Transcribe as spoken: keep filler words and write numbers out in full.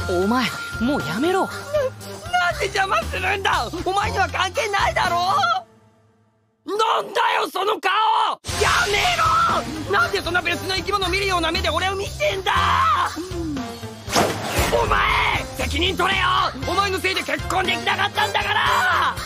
お前もうやめろ。 な、なんで邪魔するんだ。お前には関係ないだろ。なんだよその顔。やめろ。なんでそんな別の生き物見るような目で俺を見てんだ。お前責任取れよ。お前のせいで結婚できなかったんだから。